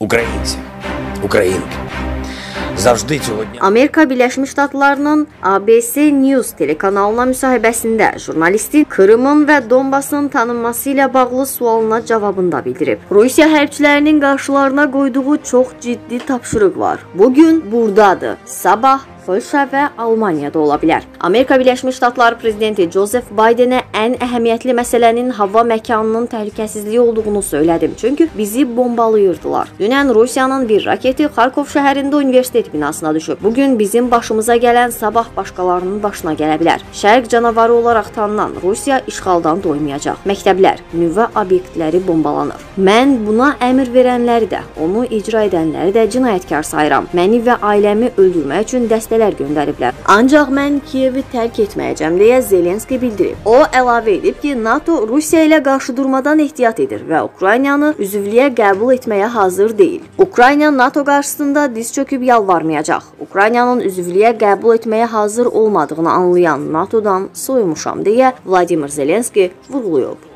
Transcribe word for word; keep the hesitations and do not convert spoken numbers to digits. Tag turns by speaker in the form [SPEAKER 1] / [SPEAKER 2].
[SPEAKER 1] Українці, українки. Zavжди цього дня.
[SPEAKER 2] Amerika Birləşmiş Ştatlarının A B C News telekanalına müsahibəsində jurnalistin Krımın və Donbasın tanınması ilə bağlı sualına cavabında bildirib. Rusiya hərbçilərinin qarşılarına qoyduğu çox ciddi tapşırıq var. Bugün buradadır, sabah Polşa və Almaniyada ola bilər. Amerika Birləşmiş Ştatları prezidenti Joseph Bidenə ən əhəmiyyətli məsələnin hava məkanının təhlükəsizliyi olduğunu söylədim. Çünki bizi bombalayırdılar. Dünən Rusiyanın bir raketi Xarkov şəhərində universitet binasına düşüb. Bugün bizim başımıza gələn sabah başqalarının başına gələ bilər. Şərq canavarı olaraq tanınan Rusiya işğaldan doymayacaq. Məktəblər, nüvə obyektləri bombalanır. Mən buna əmr verənləri də, onu icra edənləri də cinayətkar sayıram. Məni və ailəmi öldürmək üçün dəstək göndəriblər. Ancaq mən Kiyevi tərk etməyəcəm deyə Zelenski bildirib. O əlavə edib ki, NATO Rusiya ilə qarşı durmadan ehtiyat edir və Ukraynanı üzvlüyə qəbul etməyə hazır deyil. Ukrayna NATO qarşısında diz çöküb yalvarmayacaq. Ukraynanın üzvlüyə qəbul etməyə hazır olmadığını anlayan NATOdan soyumuşam deyə Vladimir Zelenski vurğulayıb.